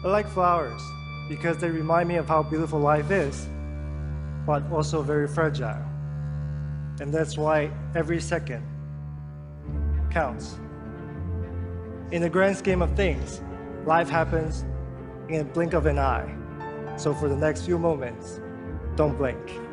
I like flowers because they remind me of how beautiful life is, but also very fragile. And that's why every second counts. In the grand scheme of things, life happens in a blink of an eye. So for the next few moments, don't blink.